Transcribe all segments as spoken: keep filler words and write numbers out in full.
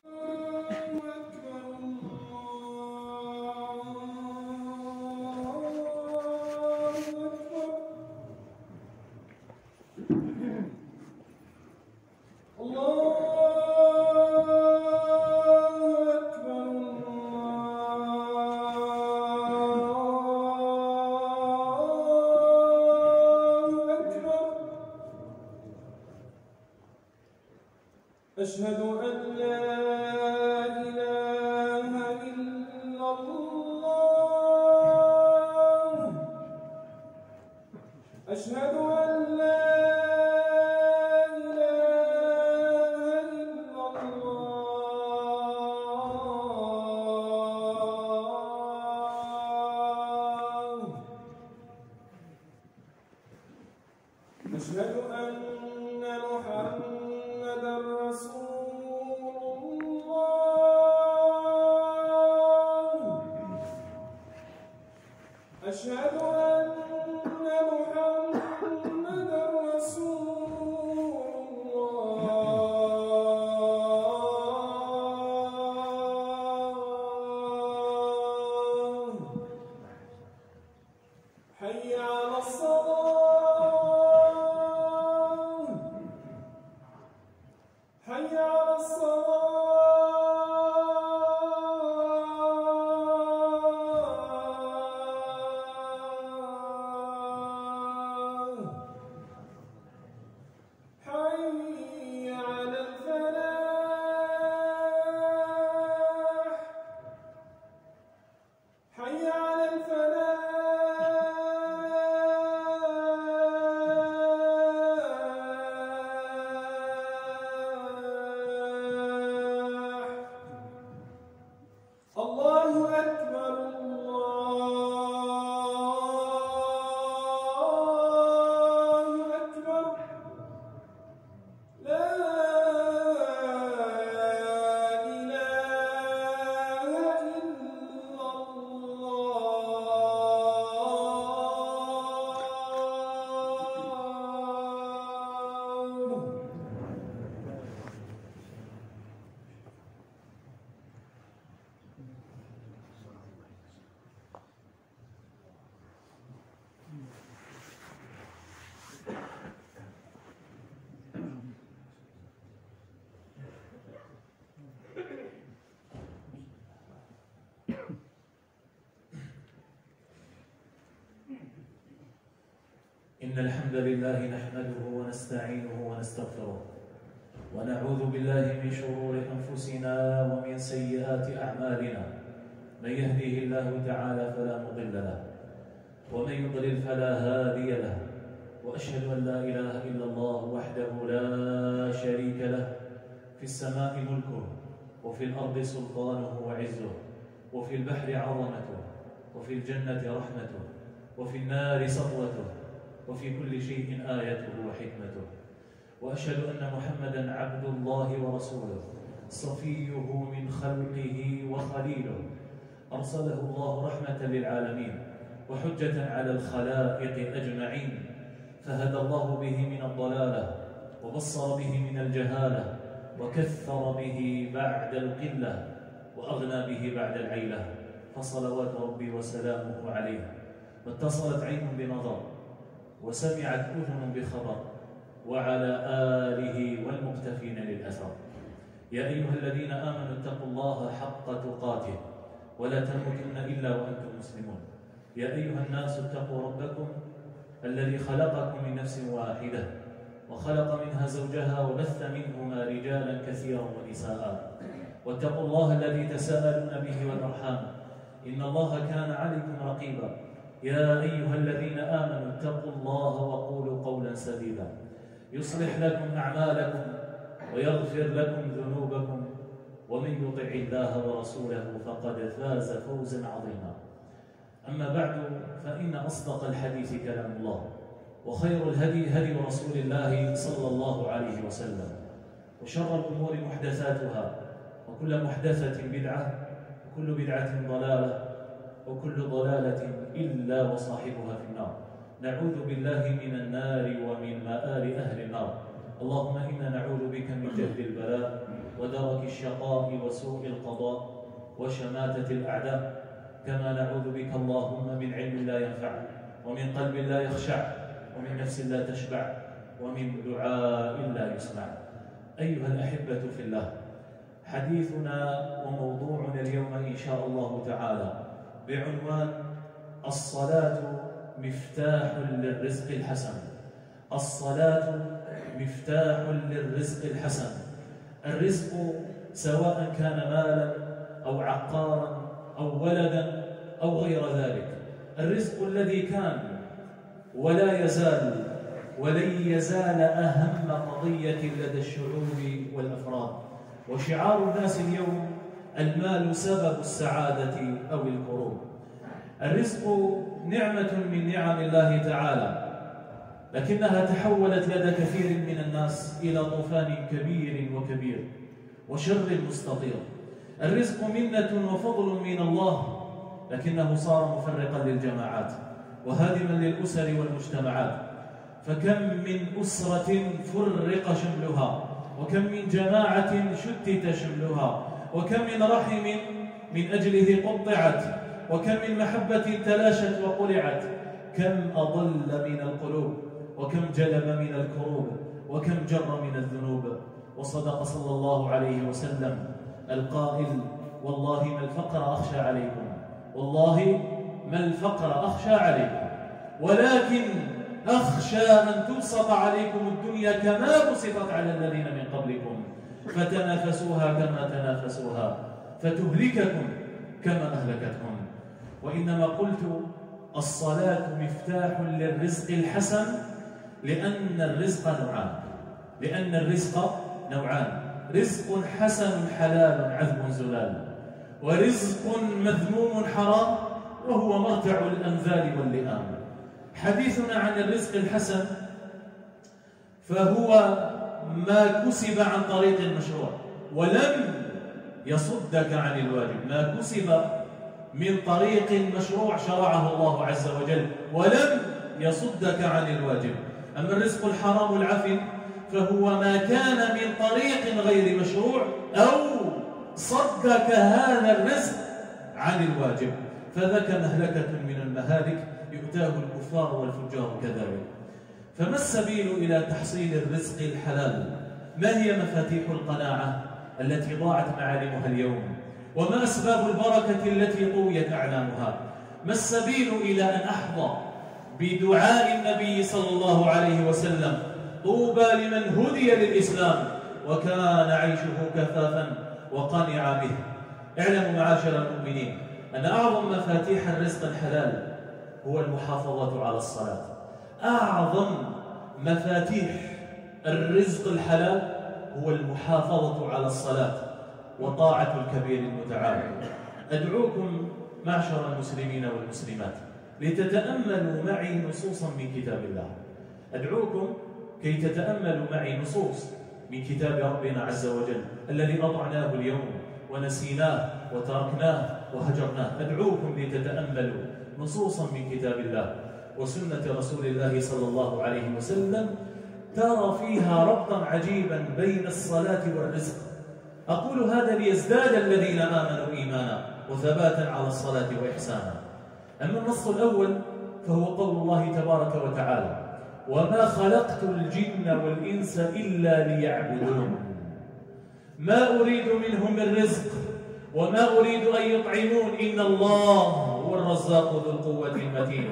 أشهد أن لا إله إلا الله. أشهد أن لا إله إلا الله. أشهد أن محمدًا رسول الله. أشهد أن محمدًا رسول الله. حي على الصلاة. حي على الصلاة. حي على الفلاح. حي على الفلاح. الله أكبر. الله أكبر. لا إله إلا الله. إن الحمد لله نحمده ونستعينه ونستغفره ونعوذ بالله من شرور أنفسنا ومن سيئات أعمالنا. من يهده الله تعالى فلا مضل له ومن يضلل فلا هادي له، وأشهد أن لا إله إلا الله وحده لا شريك له، في السماء ملكه وفي الأرض سلطانه وعزه، وفي البحر عظمته، وفي الجنة رحمته، وفي النار سطوته، وفي كل شيء آيته وحكمته. وأشهد أن محمدًا عبد الله ورسوله، صفيه من خلقه وخليله، أرسله الله رحمة للعالمين وحجة على الخلائق أجمعين، فهدى الله به من الضلالة وبصر به من الجهالة وكثر به بعد القلة وأغنى به بعد العيلة، فصلوات ربي وسلامه عليه. واتصلت عين بنظر وسمعت أذن بخبر، وعلى آله والمقتفين للأثر. يا أيها الذين آمنوا اتقوا الله حق تقاته ولا تموتن إلا وأنتم مسلمون. يا أيها الناس اتقوا ربكم الذي خلقكم من نفس واحدة وخلق منها زوجها وبث منهما رجالا كثيرا ونساء، واتقوا الله الذي تساءلون به والأرحام إن الله كان عليكم رقيبا. يا أيها الذين آمنوا اتقوا الله وقولوا قولا سديدا يصلح لكم أعمالكم ويغفر لكم ذنوبكم، ومن يطع الله ورسوله فقد فاز فوزا عظيما. أما بعد، فإن أصدق الحديث كلام الله، وخير الهدي هدي رسول الله صلى الله عليه وسلم، وشر الأمور محدثاتها، وكل محدثة بدعة، وكل بدعة ضلالة، وكل ضلالة إلا وصاحبها في النار. نعوذ بالله من النار ومن مآل أهل النار. اللهم إنا نعوذ بك من جهد البلاء ودرك الشقاء وسوء القضاء وشماتة الأعداء، كما نعوذ بك اللهم من علم لا ينفع ومن قلب لا يخشع ومن نفس لا تشبع ومن دعاء لا يسمع. أيها الأحبة في الله، حديثنا وموضوعنا اليوم إن شاء الله تعالى بعنوان الصلاة مفتاح للرزق الحسن. الصلاة مفتاح للرزق الحسن. الرزق سواء كان مالا أو عقارا أو ولدا أو غير ذلك، الرزق الذي كان ولا يزال ولن يزال أهم قضية لدى الشعوب والأفراد، وشعار الناس اليوم المال سبب السعادة أو الكروب. الرزق نعمة من نعم الله تعالى، لكنها تحولت لدى كثير من الناس إلى طوفان كبير وكبير وشر مستطير. الرزق منة وفضل من الله، لكنه صار مفرقا للجماعات وهادما للأسر والمجتمعات. فكم من أسرة فرق شملها، وكم من جماعة شتت شملها، وكم من رحم من أجله قطعت، وكم من محبة تلاشت وقلعت، كم أضل من القلوب، وكم جلب من الكروب، وكم جر من الذنوب. وصدق صلى الله عليه وسلم القائل: والله ما الفقر أخشى عليكم، والله ما الفقر أخشى عليكم، ولكن أخشى أن تبسط عليكم الدنيا كما بسطت على الذين من قبلكم فتنافسوها كما تنافسوها فتهلككم كما أهلكتهم. وإنما قلت الصلاة مفتاح للرزق الحسن لأن الرزق نوعان لأن الرزق نوعان رزق حسن حلال عذب زلال، ورزق مذموم حرام وهو مرتع الأنذال واللئام. حديثنا عن الرزق الحسن فهو ما كسب عن طريق المشروع ولم يصدك عن الواجب، ما كسب من طريق مشروع شرعه الله عز وجل ولم يصدك عن الواجب. أما الرزق الحرام العفن فهو ما كان من طريق غير مشروع أو صدك هذا الرزق عن الواجب، فذاك مهلكة من المهالك يؤتاه الكفار والفجار كذلك. فما السبيل إلى تحصيل الرزق الحلال؟ ما هي مفاتيح القناعة التي ضاعت معالمها اليوم؟ وما أسباب البركة التي طويت أعلامها؟ ما السبيل إلى أن أحظى بدعاء النبي صلى الله عليه وسلم: طوبى لمن هدي للإسلام وكان عيشه كفافا وقنع به. اعلموا معاشر المؤمنين أن أعظم مفاتيح الرزق الحلال هو المحافظة على الصلاة. أعظم مفاتيح الرزق الحلال هو المحافظة على الصلاة وطاعة الكبير المتعال. أدعوكم معشر المسلمين والمسلمات لتتأملوا معي نصوصا من كتاب الله. أدعوكم كي تتأملوا معي نصوص من كتاب ربنا عز وجل الذي أضعناه اليوم ونسيناه وتركناه وهجرناه. أدعوكم لتتأملوا نصوصا من كتاب الله وسنة رسول الله صلى الله عليه وسلم ترى فيها ربطا عجيبا بين الصلاة والرزق. أقول هذا ليزداد الذين آمنوا إيمانا وثباتا على الصلاة وإحسانا. أما النص الأول فهو قول الله تبارك وتعالى: وما خلقت الجن والإنس إلا ليعبدون ما أريد منهم من رزق وما أريد أن يطعمون إن الله هو الرزاق ذو القوة المتين.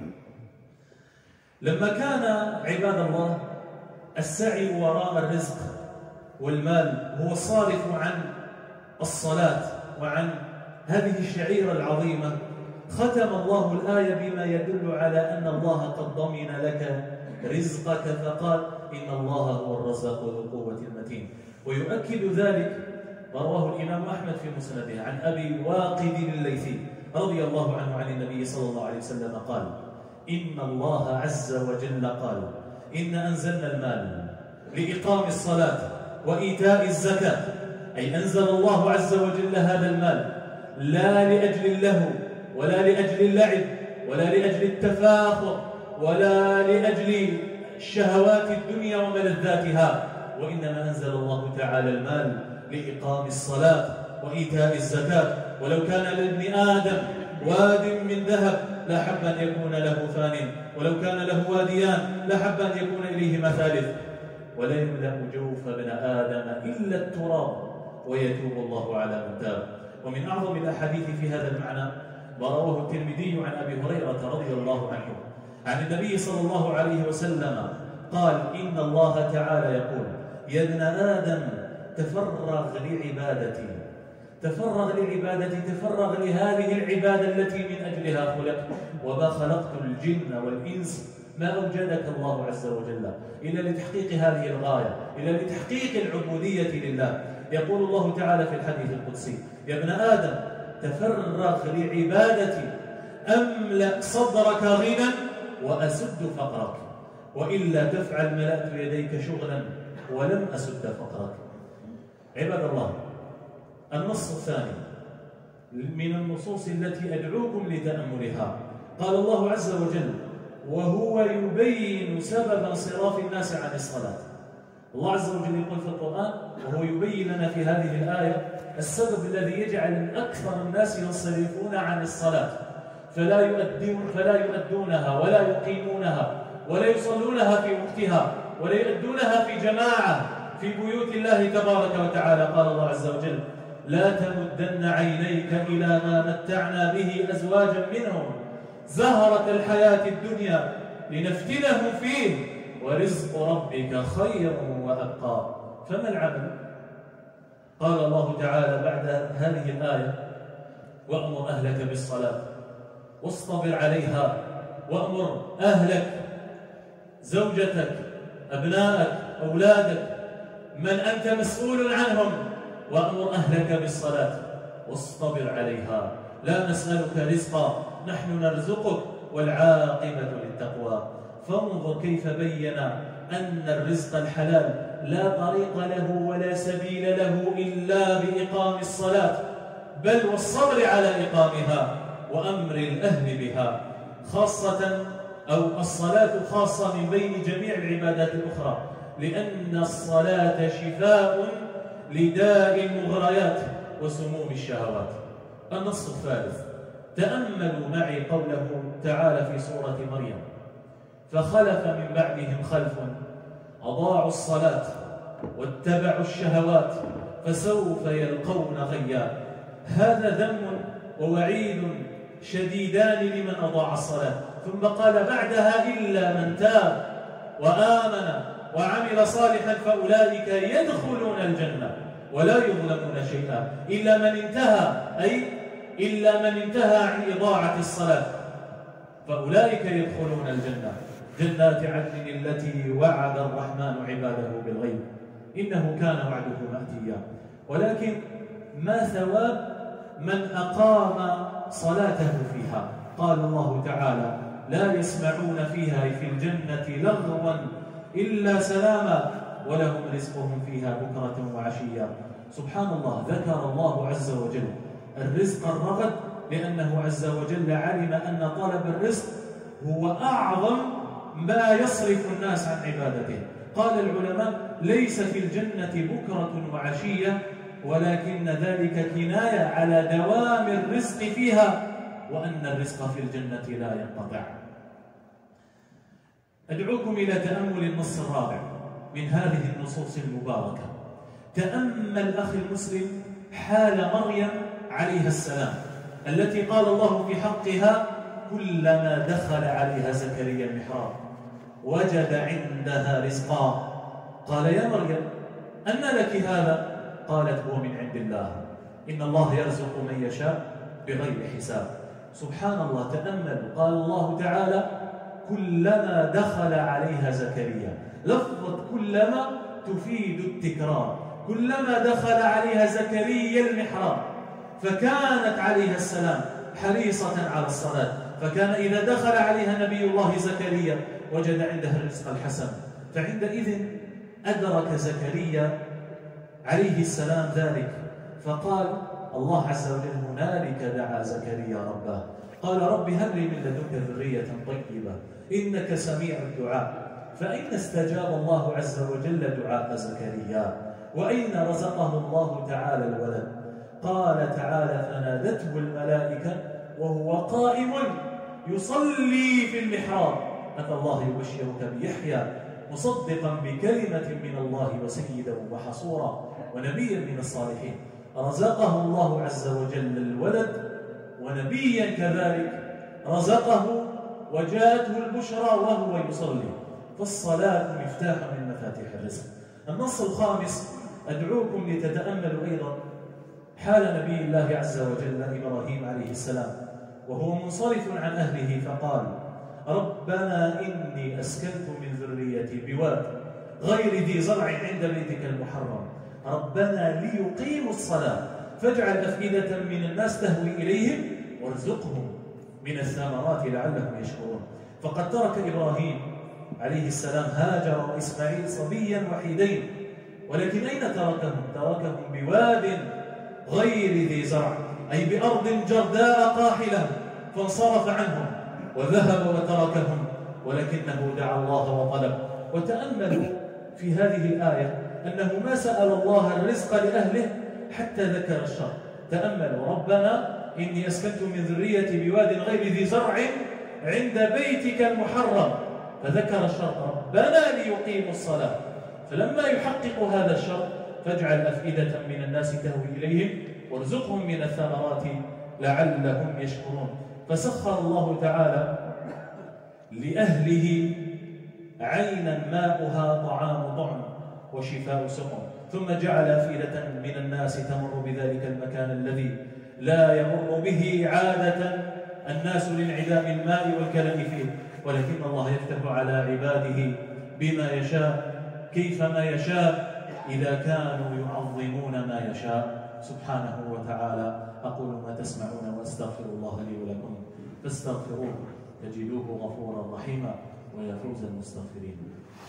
لما كان عباد الله السعي وراء الرزق والمال هو الصارف عن الصلاة وعن هذه الشعيرة العظيمة، ختم الله الآية بما يدل على أن الله قد ضمن لك رزقك فقال: إن الله هو الرزاق ذو القوة المتين. ويؤكد ذلك ما رواه الإمام أحمد في مسنده عن أبي واقد الليثي رضي الله عنه عن النبي صلى الله عليه وسلم قال: إن الله عز وجل قال: إن أنزلنا المال لإقام الصلاة وإيتاء الزكاة، أي أنزل الله عز وجل هذا المال لا لأجل اللهو ولا لأجل اللعب ولا لأجل التفاخر ولا لأجل شهوات الدنيا وملذاتها، وإنما أنزل الله تعالى المال لإقام الصلاة وإيتاء الزكاة. ولو كان لابن آدم واد من ذهب لحب أن يكون له ثان، ولو كان له واديان لحب أن يكون إليهما ثالث. ولا يملأ جوف ابن آدم إلا التراب ويتوب الله على من تاب. ومن أعظم الأحاديث في هذا المعنى ما رواه الترمذي عن أبي هريرة رضي الله عنه عن النبي صلى الله عليه وسلم قال: إن الله تعالى يقول: يا ابن آدم تفرغ لعبادتي، تفرغ لعبادتي، تفرغ لهذه العبادة التي من أجلها خلقت، وما خلقت الجن والإنس ما أوجدك الله عز وجل إلا لتحقيق هذه الغاية، إلا لتحقيق العبودية لله. يقول الله تعالى في الحديث القدسي: يا ابن آدم تفرغ لعبادتي أملأ صدرك غنى وأسد فقرك، وإلا تفعل ملأت يديك شغلا ولم أسد فقرك. عباد الله، النص الثاني من النصوص التي أدعوكم لتأملها قال الله عز وجل: وهو يبين سبب انصراف الناس عن الصلاة. الله عز وجل يقول في القرآن وهو يبين لنا في هذه الآية السبب الذي يجعل أكثر الناس ينصرفون عن الصلاة، فلا يؤدون فلا يؤدونها ولا يقيمونها ولا يصلونها في وقتها ولا يؤدونها في جماعة في بيوت الله تبارك وتعالى. قال الله عز وجل: لا تمدن عينيك إلى ما متعنا به أزواجا منهم زهرة الحياة الدنيا لنفتنهم فيه ورزق ربك خير وأبقى. فما العمل؟ قال الله تعالى بعد هذه الآية: وأمر أهلك بالصلاة واصطبر عليها، وأمر أهلك زوجتك أبنائك أولادك من أنت مسؤول عنهم، وأمر أهلك بالصلاة واصطبر عليها، لا نسألك رزقا نحن نرزقك والعاقبة للتقوى. فانظر كيف بين أن الرزق الحلال لا طريق له ولا سبيل له إلا بإقام الصلاة، بل والصبر على إقامها وأمر الأهل بها، خاصة أو الصلاة خاصة من بين جميع العبادات الأخرى، لأن الصلاة شفاء لداء المغريات وسموم الشهوات. النص الثالث: تأملوا معي قوله تعالى في سورة مريم: فخلف من بعدهم خلف أضاعوا الصلاة واتبعوا الشهوات فسوف يلقون غيا. هذا ذم ووعيد شديدان لمن أضاع الصلاة. ثم قال بعدها: إلا من تاب وآمن وعمل صالحا فأولئك يدخلون الجنة ولا يظلمون شيئا. إلا من انتهى، أي إلا من انتهى عن إضاعة الصلاة فأولئك يدخلون الجنة، جنات عدن التي وعد الرحمن عباده بالغيب إنه كان وعده مأتيا. ولكن ما ثواب من أقام صلاته فيها؟ قال الله تعالى: لا يسمعون فيها في الجنة لغوا إلا سلاما ولهم رزقهم فيها بكرة وعشيا. سبحان الله، ذكر الله عز وجل الرزق الرغد لأنه عز وجل علم أن طلب الرزق هو أعظم ما يصرف الناس عن عبادته. قال العلماء: ليس في الجنة بكرة وعشية، ولكن ذلك كناية على دوام الرزق فيها، وأن الرزق في الجنة لا ينقطع. أدعوكم إلى تأمل النص الرابع من هذه النصوص المباركة. تأمل أخي المسلم حال مريم عليها السلام التي قال الله في حقها: كلما دخل عليها زكريا المحراب وجد عندها رزقا قال: يا مريم أن لك هذا؟ قالت: هو من عند الله، إن الله يرزق من يشاء بغير حساب. سبحان الله، تأمل. قال الله تعالى: كلما دخل عليها زكريا. لفظة كلما تفيد التكرار. كلما دخل عليها زكريا المحراب، فكانت عليها السلام حريصة على الصلاة، فكان إذا دخل عليها نبي الله زكريا وجد عندها الرزق الحسن، فعندئذ أدرك زكريا عليه السلام ذلك، فقال الله عز وجل: هنالك دعا زكريا ربه قال: رب هب لي من لدنك ذرية طيبة إنك سميع الدعاء. فأين استجاب الله عز وجل دعاء زكريا؟ وأين رزقه الله تعالى الولد؟ قال تعالى: فنادته الملائكة وهو قائم يصلي في المحراب أن الله يبشرك بيحيى مصدقا بكلمة من الله وسيدا وحصورا ونبيا من الصالحين. رزقه الله عز وجل الولد، ونبيا كذلك رزقه وجاءته البشرى وهو يصلي. فالصلاة مفتاح من مفاتيح الرزق. النص الخامس أدعوكم لتتأملوا أيضا حال نبي الله عز وجل إبراهيم عليه السلام وهو منصرف عن أهله، فقال: ربنا إني أسكنت من ذريتي بواد غير ذي زرع عند بيتك المحرم ربنا ليقيموا الصلاة فاجعل أفئدة من الناس تهوي إليهم وارزقهم من الثمرات لعلهم يشكرون. فقد ترك إبراهيم عليه السلام هاجر وإسماعيل صبيا وحيدين، ولكن أين تركهم؟ تركهم بواد غير ذي زرع، أي بأرض جرداء قاحلة، فانصرف عنهم وذهب وتركهم، ولكنه دعا الله وطلب. وتأملوا في هذه الآية أنه ما سأل الله الرزق لأهله حتى ذكر الشر. تأملوا: ربنا إني أسكنت من ذريتي بواد غير ذي زرع عند بيتك المحرم، فذكر الشر: ربنا ليقيموا الصلاة. فلما يحقق هذا الشر فاجعل أفئدة من الناس تهوي إليهم وارزقهم من الثمرات لعلهم يشكرون. فسخر الله تعالى لأهله عينا ماؤها طعام طعم وشفاء سقم، ثم جعل أفئدة من الناس تمر بذلك المكان الذي لا يمر به عادة الناس لانعدام الماء والكلام فيه، ولكن الله يفتح على عباده بما يشاء كيفما يشاء إذا كانوا يعظمون ما يشاء سبحانه وتعالى. أقول ما تسمعون وأستغفر الله لي ولكم فاستغفروه تجدوه غفورا رحيما ويا فوز المستغفرين.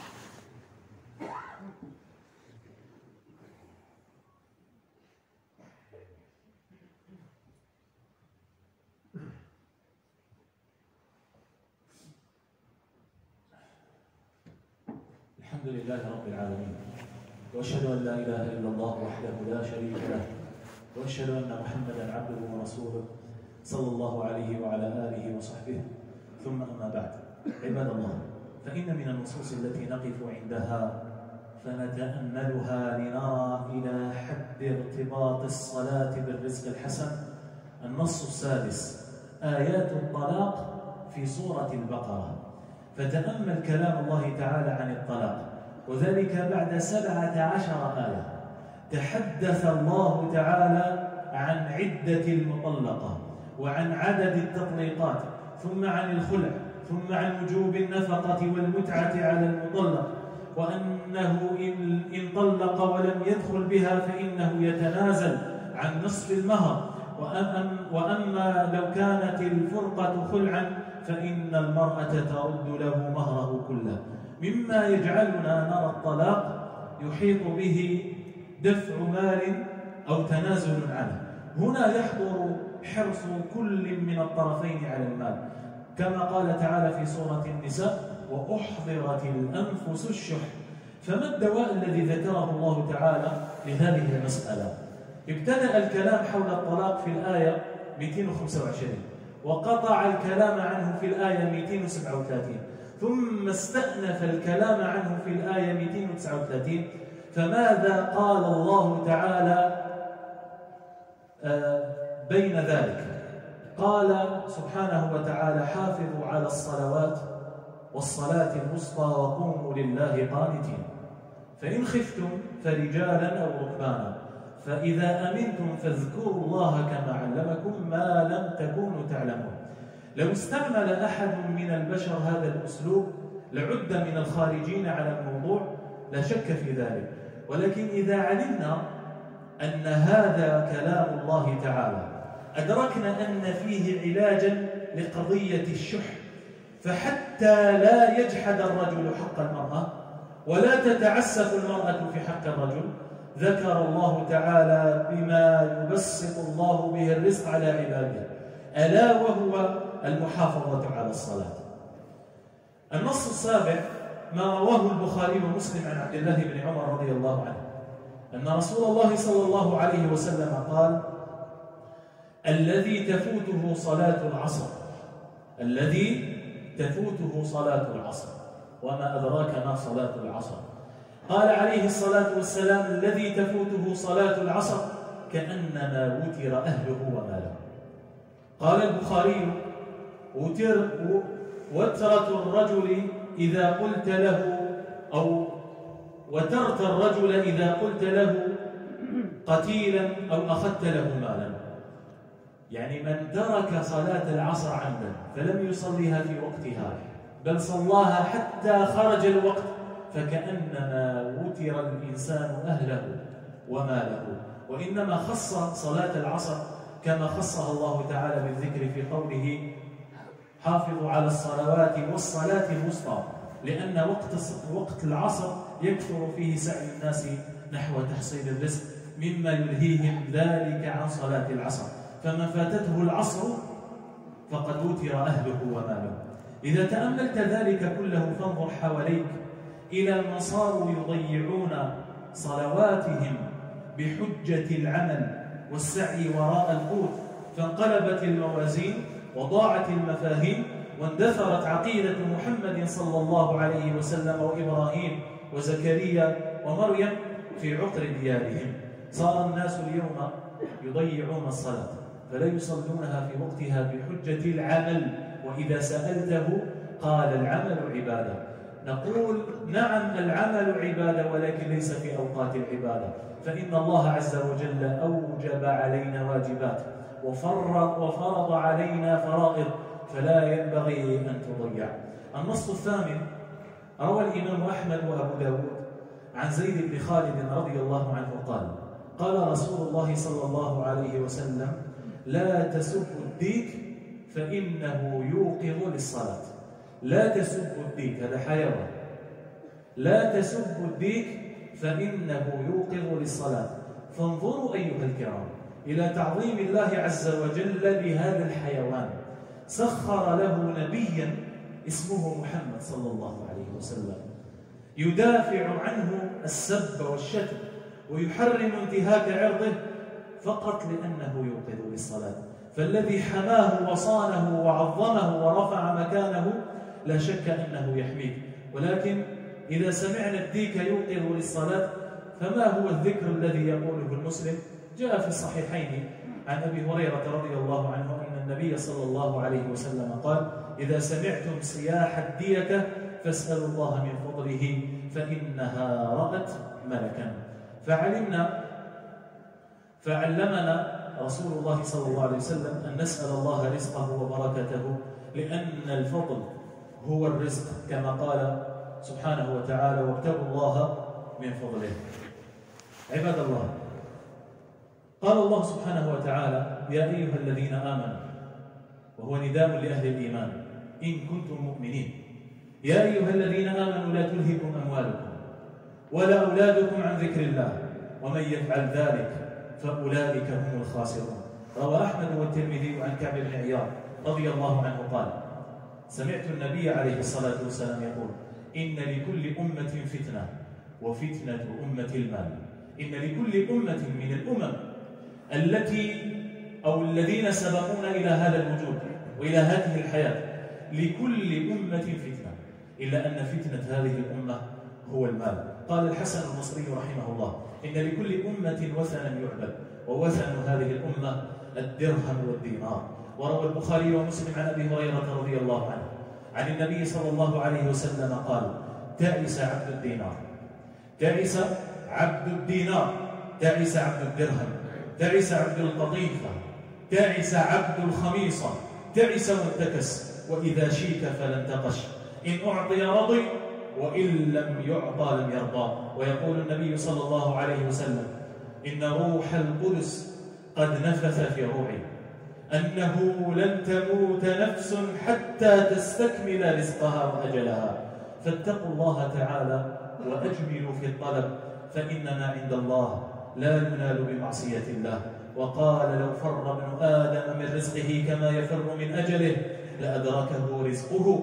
الحمد لله رب العالمين، وأشهد أن لا إله إلا الله وحده لا شريك له، وأشهد أن محمدا عبده ورسوله صلى الله عليه وعلى آله وصحبه، ثم أما بعد. عباد الله، فإن من النصوص التي نقف عندها فنتأملها لنرى إلى حد ارتباط الصلاة بالرزق الحسن النص السادس، آيات الطلاق في سورة البقرة. فتأمل كلام الله تعالى عن الطلاق، وذلك بعد سبعة عشر آية تحدث الله تعالى عن عدة المطلقة وعن عدد التطليقات، ثم عن الخلع، ثم عن وجوب النفقة والمتعة على المطلق، وأنه إن طلق ولم يدخل بها فإنه يتنازل عن نصف المهر، وأما لو كانت الفرقة خلعا فإن المرأة ترد له مهره كله. مما يجعلنا نرى الطلاق يحيط به دفع مال أو تنازل عنه. هنا يحضر حرص كل من الطرفين على المال، كما قال تعالى في سورة النساء: وأحضرت الأنفس الشح. فما الدواء الذي ذكره الله تعالى لهذه المسألة؟ ابتدأ الكلام حول الطلاق في الآية مئتين وخمسة وعشرين، وقطع الكلام عنه في الآية مئتين وسبعة وثلاثين، ثم استأنف الكلام عنه في الآية مئتين وتسعة وثلاثين. فماذا قال الله تعالى بين ذلك؟ قال سبحانه وتعالى: حافظوا على الصلوات والصلاة الوسطى وقوموا لله قانتين، فإن خفتم فرجالا أو ركبانا، فإذا أمنتم فاذكروا الله كما علمكم ما لم تكونوا تعلمون. لو استعمل أحد من البشر هذا الأسلوب لعد من الخارجين على الموضوع، لا شك في ذلك. ولكن إذا علمنا أن هذا كلام الله تعالى أدركنا أن فيه علاجا لقضية الشح، فحتى لا يجحد الرجل حق المرأة ولا تتعسف المرأة في حق الرجل، ذكر الله تعالى بما يبسط الله به الرزق على عباده، ألا وهو المحافظة على الصلاة. النص السابع ما رواه البخاري ومسلم عن عبد الله بن عمر رضي الله عنه أن رسول الله صلى الله عليه وسلم قال: الذي تفوته صلاة العصر الذي تفوته صلاة العصر وما أدراك ما صلاة العصر. قال عليه الصلاة والسلام: الذي تفوته صلاة العصر كأنما وتر أهله وماله. قال البخاري: وتر وترة الرجل إذا قلت له أو وترت الرجل إذا قلت له قتيلا أو أخذت له مالا. يعني من ترك صلاة العصر عمدا فلم يصليها في وقتها بل صلاها حتى خرج الوقت فكأنما وتر الإنسان أهله وماله. وإنما خص صلاة العصر كما خصها الله تعالى بالذكر في قوله: حافظوا على الصلوات والصلاة الوسطى، لأن وقت وقت العصر يكثر فيه سعي الناس نحو تحصيل الرزق مما يلهيهم ذلك عن صلاة العصر، فمن فاتته العصر فقد وتر أهله وماله. إذا تأملت ذلك كله فانظر حواليك إلى من صاروا يضيعون صلواتهم بحجة العمل والسعي وراء القوت، فانقلبت الموازين وضاعت المفاهيم واندثرت عقيدة محمد صلى الله عليه وسلم وإبراهيم وزكريا ومريم في عقر ديارهم. صار الناس اليوم يضيعون الصلاة فلا يصلونها في وقتها بحجة العمل، وإذا سألته قال: العمل عبادة. نقول: نعم العمل عبادة، ولكن ليس في أوقات العبادة، فإن الله عز وجل أوجب علينا واجبات وفرض, وفرض علينا فرائض فلا ينبغي أن تضيع. النص الثامن روى الإمام أحمد وأبو داود عن زيد بن خالد رضي الله عنه قال: قال رسول الله صلى الله عليه وسلم: لا تسبوا الديك فإنه يوقظ للصلاة. لا تسبوا الديك، هذا حيوان. لا تسبوا الديك فإنه يوقظ للصلاة. فانظروا أيها الكرام إلى تعظيم الله عز وجل لهذا الحيوان، سخر له نبيا اسمه محمد صلى الله عليه وسلم يدافع عنه السب والشتم ويحرم انتهاك عرضه فقط لأنه يوقظ للصلاة. فالذي حماه وصانه وعظمه ورفع مكانه لا شك أنه يحميه. ولكن إذا سمعنا الديك يوقظ للصلاة فما هو الذكر الذي يقوله المسلم؟ جاء في الصحيحين عن أبي هريرة رضي الله عنه أن النبي صلى الله عليه وسلم قال: إذا سمعتم صياح الديكة فاسألوا الله من فضله فإنها رأت ملكا. فعلمنا فعلمنا رسول الله صلى الله عليه وسلم أن نسأل الله رزقه وبركته، لأن الفضل هو الرزق كما قال سبحانه وتعالى: وابتغوا الله من فضله. عباد الله، قال الله سبحانه وتعالى: يا أيها الذين آمنوا، وهو نداء لأهل الإيمان: إن كنتم مؤمنين. يا أيها الذين آمنوا لا تلهكم أموالكم ولا أولادكم عن ذكر الله ومن يفعل ذلك فأولئك هم الخاسرون. روى أحمد والترمذي عن كعب بن عياض رضي الله عنه قال: سمعت النبي عليه الصلاة والسلام يقول: إن لكل أمة فتنة وفتنة أمة المال. إن لكل أمة من الأمم التي أو الذين سبقونا إلى هذا الوجود وإلى هذه الحياة، لكل أمة فتنة، إلا أن فتنة هذه الأمة هو المال. قال الحسن البصري رحمه الله: إن لكل أمة وثنا يعبد، ووثن هذه الأمة الدرهم والدينار. وروى البخاري ومسلم عن أبي هريرة رضي الله عنه عن النبي صلى الله عليه وسلم قال: تعس عبد الدينار، تعس عبد الدينار، تعس عبد الدرهم، تعس عبد القطيفة، تعس عبد الخميصة، تعس وانتكس، وإذا شيك فلن تقش، إن أعطي رضي وإن لم يعطى لم يرضى. ويقول النبي صلى الله عليه وسلم: إن روح القدس قد نفث في روعي أنه لن تموت نفس حتى تستكمل رزقها وأجلها، فاتقوا الله تعالى وأجملوا في الطلب، فإن ما عند الله لا ينال بمعصية الله. وقال: لو فر ابن آدم من رزقه كما يفر من أجله لأدركه رزقه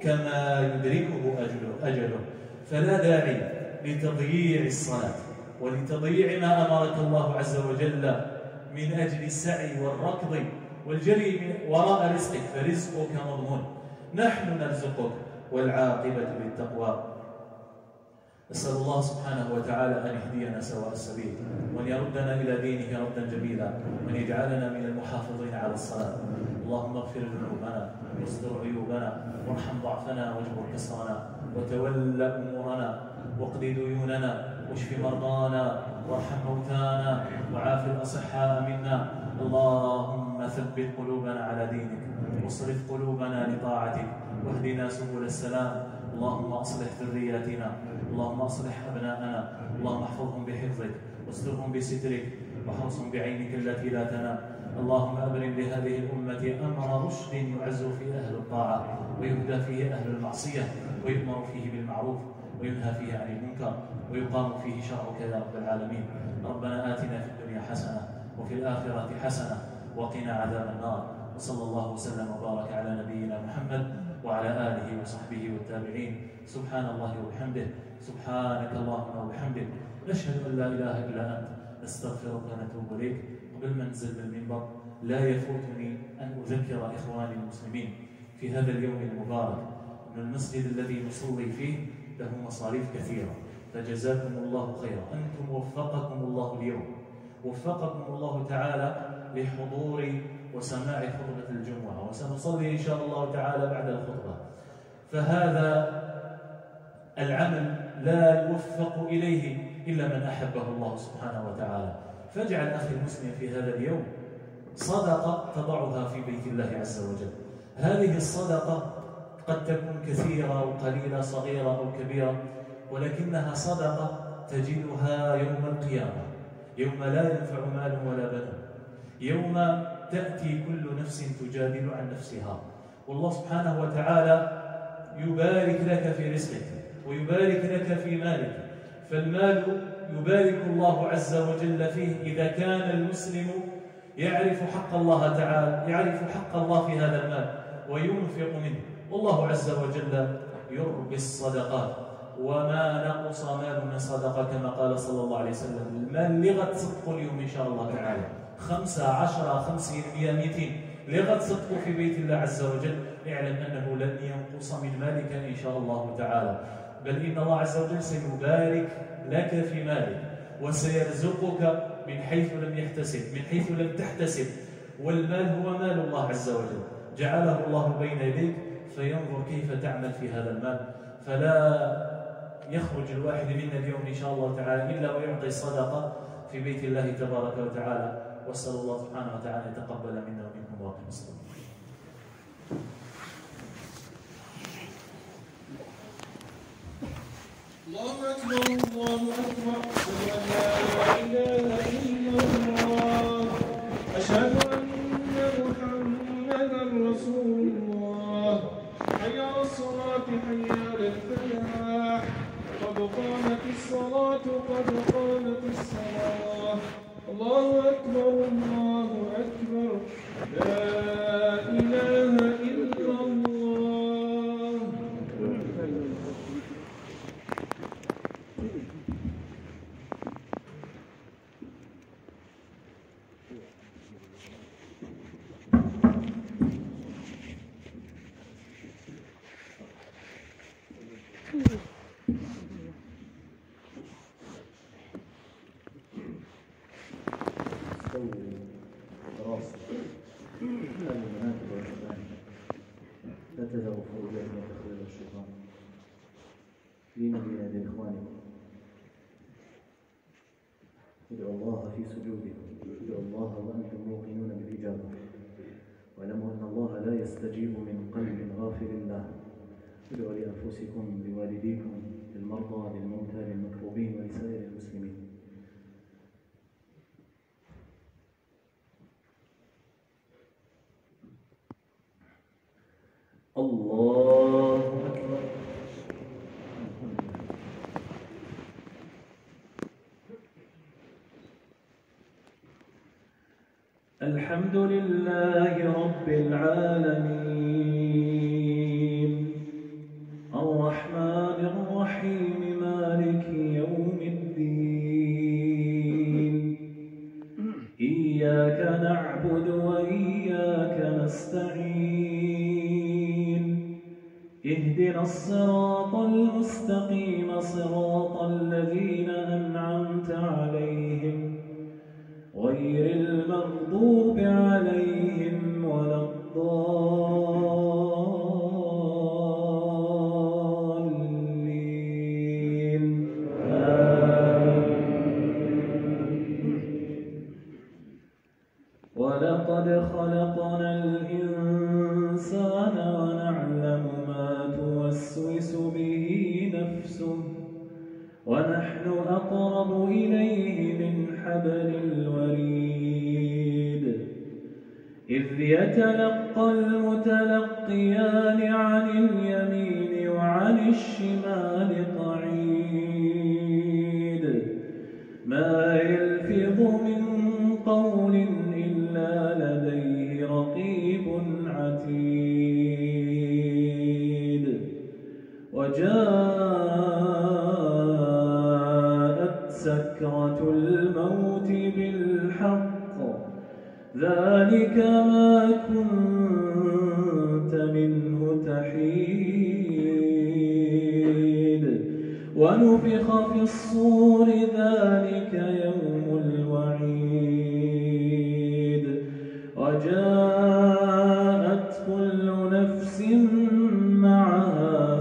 كما يدركه أجله, أجله فلا داعي لتضييع الصلاة ولتضييع ما أمرك الله عز وجل من أجل السعي والركض والجري من وراء رزقك، فرزقك مضمون، نحن نرزقك والعاقبة للتقوى. أسأل الله سبحانه وتعالى أن يهدينا سواء السبيل، وأن يردنا إلى دينه ردا جميلا، وأن يجعلنا من المحافظين على الصلاة. اللهم اغفر ذنوبنا واستر عيوبنا وارحم ضعفنا واجبر كسرنا وتول أمورنا واقض ديوننا واشف مرضانا وارحم موتانا وعاف الأصحاء منا. اللهم ثبت قلوبنا على دينك واصرف قلوبنا لطاعتك واهدنا سبل السلام. اللهم أصلح ذرياتنا، اللهم أصلح أبناءنا، اللهم احفظهم بحفظك واسترهم بسترك واحرسهم بعينك التي لا تنام. اللهم أبرم لهذه الأمة أمر رشد يعز فيه أهل الطاعة ويهدى فيه أهل المعصية ويؤمر فيه بالمعروف وينهى فيه عن المنكر ويقام فيه شرعك يا رب العالمين. ربنا آتنا في الدنيا حسنة وفي الآخرة حسنة وقنا عذاب النار. وصلى الله وسلم وبارك على نبينا محمد وعلى آله وصحبه والتابعين. سبحان الله وبحمده، سبحانك اللهم وبحمدك، نشهد أن لا إله إلا أنت، نستغفرك ونتوب إليك. قبل ما ننزل بالمنبر لا يفوتني أن أذكر إخواني المسلمين في هذا اليوم المبارك أن المسجد الذي نصلي فيه له مصاريف كثيرة، فجزاكم الله خيرا. أنتم وفقكم الله اليوم، وفقكم الله تعالى لحضور وسماع خطبة الجمعة، وسنصلي إن شاء الله تعالى بعد الخطبة. فهذا العمل لا يوفق إليه إلا من أحبه الله سبحانه وتعالى. فاجعل أخي المسلم في هذا اليوم صدقة تضعها في بيت الله عز وجل. هذه الصدقة قد تكون كثيرة وقليلة، صغيرة أو كبيرة، ولكنها صدقة تجدها يوم القيامة، يوم لا ينفع مال ولا بنون، يوم تأتي كل نفس تجادل عن نفسها، والله سبحانه وتعالى يبارك لك في رزقك ويبارك لك في مالك. فالمال يبارك الله عز وجل فيه إذا كان المسلم يعرف حق الله تعالى، يعرف حق الله في هذا المال وينفق منه. والله عز وجل يربي الصدقات، وما نقص مال من صدقة كما قال صلى الله عليه وسلم. المال لغة صدق اليوم إن شاء الله تعالى خمسة عشر خمسين مئة مئتين لغة صدق في بيت الله عز وجل. اعلم أنه لن ينقص من مالك إن شاء الله تعالى، بل إن الله عز وجل سيبارك لك في مالك وسيرزقك من حيث لم يحتسب، من حيث لم تحتسب. والمال هو مال الله عز وجل، جعله الله بين يديك فينظر كيف تعمل في هذا المال. فلا يخرج الواحد منا اليوم إن شاء الله تعالى إلا ويعطي صدقة في بيت الله تبارك وتعالى. وأسأل الله سبحانه وتعالى أن يتقبل منا ومنكم واقم الصلاة. الله أكبر الله أكبر، أشهد أن لا إله إلا الله، أشهد أن محمدا رسول الله. حي على الصلاة حي على الفلاح، قد قامت الصلاة قد قامت الصلاة. الله أكبر الله أكبر، لا إله إلا الله. لا تذهبوا في وجهكم وتخرج الشيطان. لين بيد إخوانكم. ادعوا الله في سجودكم، ادعوا الله وأنتم موقنون بالإجابة، واعلموا أن الله لا يستجيب من قلب غافل له. ادعوا لأنفسكم، لوالديكم، للمرضى، للموتى، للمكروبين ولسائر المسلمين. الله أكبر. الحمد لله رب العالمين، الصراط المستقيم صراط الذين أنعمت عليهم غير المغضوب عليهم ولا الضالين ولقد خلقنا الإنسان ونعلم ما توسوس به نفسه ونحن أقرب إليه من حبل الوريد إذ يتلقى المتلقيان عن اليمين وعن الشمال قعيد ما يلفظ من قول إلا لديه رقيب عتيد وجاءت سكرة الموت بالحق ذلك ما كنت منه تحيد ونفخ في الصور ذلك يوم الوعيد وجاءت كل نفس معها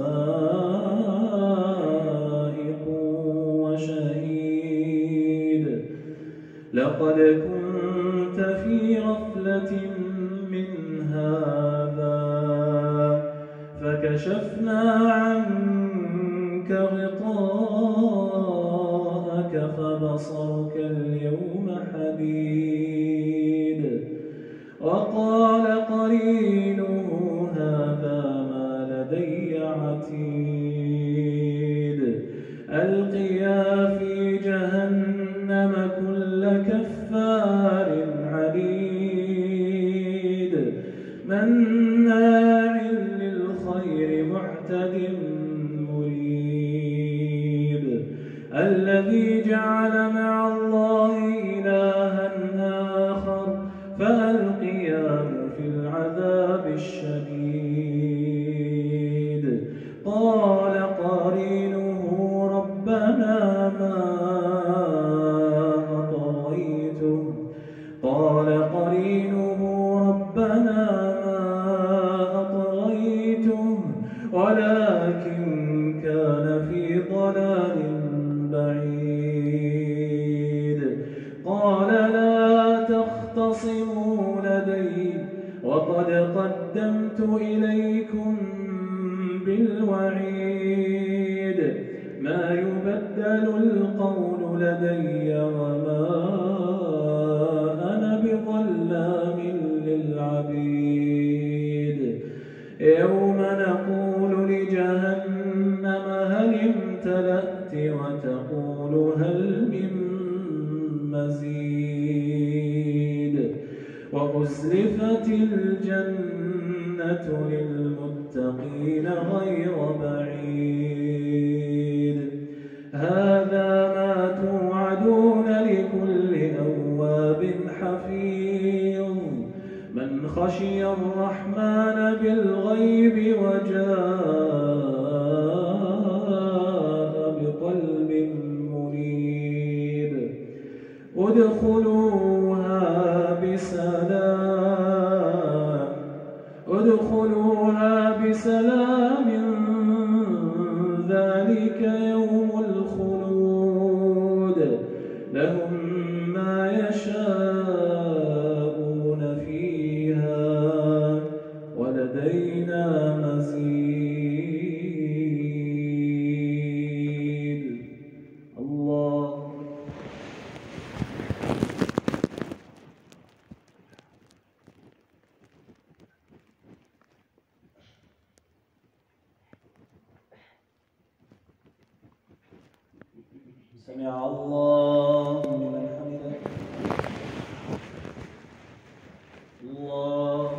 سائق وشهيد لقد كنت في غفلة من هذا فكشفنا عنك غطاءك فبصرك اليوم حديد وقال قرينه هذا ما لدي عتيد ألقيا في جهنم كل كفار عنيد مناع للخير معتد مريب الذي جعل مع الله إلها آخر فألقياه في العذاب الشديد قال قرينه ربنا ما أطغيته قال قرينه ربنا ما أطغيته ولكن كان في ضلال بعيد قال لا تختصموا لدي وقد قدمت إليكم بالوعيد ما يبدل القول لدي وما أنا بظلام للعبيد يوم نقول لجهنم هل امتلأت وتقول هل من مزيد وأزلفت الجنة للمتقين غير بعيد هذا ما توعدون لكل أواب حفيظ من خشي الرحمن بالغيب وجاء بقلب منيب ادخلوها بسلام ادخلوها بسلام ذلك يوم الخلود لهم ما يشاءون فيها ولدينا مزيد الله سمع الله لمن حمده الله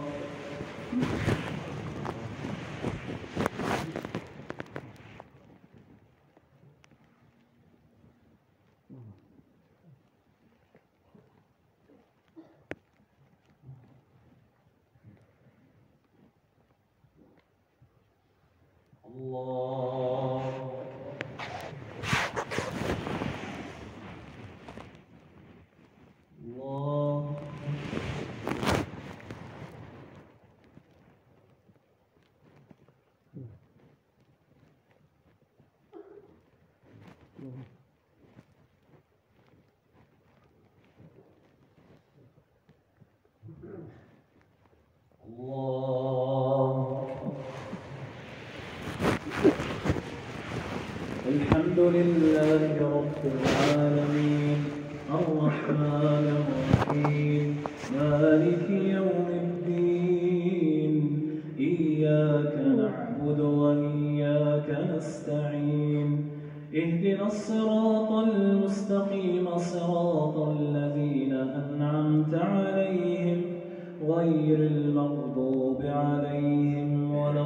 لله رب العالمين الرحمن الرحيم مالك يوم الدين إياك نعبد وإياك نستعين اهدنا الصراط المستقيم صراط الذين أنعمت عليهم غير المغضوب عليهم ولا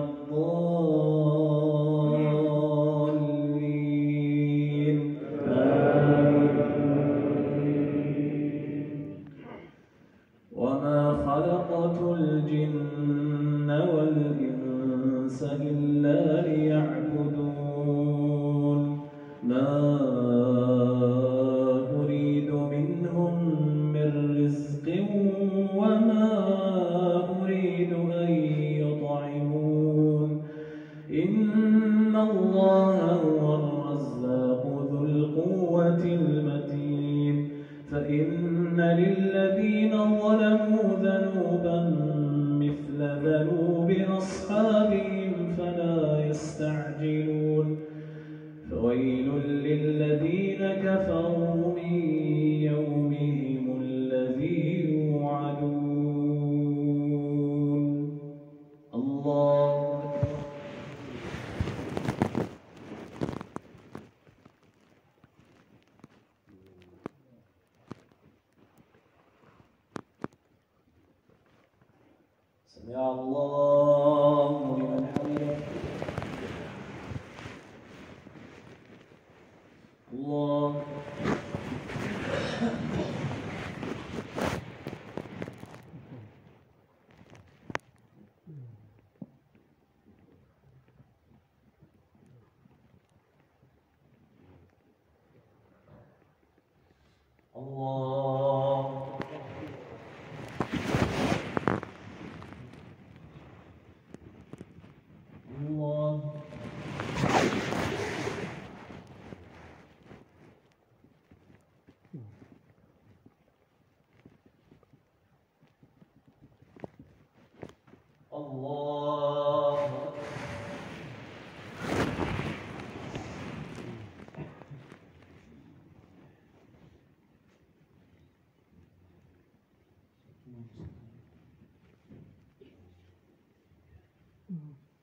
الضالين آمين. وما خلقت الجن والإنس إلا ليعبدون ما أريد منهم من رزق وما أريد أن يطعمون إن الله هو الرزاق ذو القوة المتين فإن للذين ظلموا ذنوبا مثل ذنوب أصحابهم فلا يستعجلون فويل للذين كفروا من يومهم الذي يوعدون الله سمع الله لمن حمده الله الله الله الله Mm-hmm.